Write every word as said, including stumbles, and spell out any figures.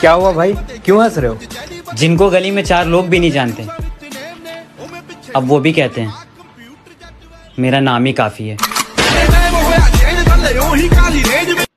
क्या हुआ भाई, क्यों हंस रहे हो? जिनको गली में चार लोग भी नहीं जानते, अब वो भी कहते हैं मेरा नाम ही काफी है।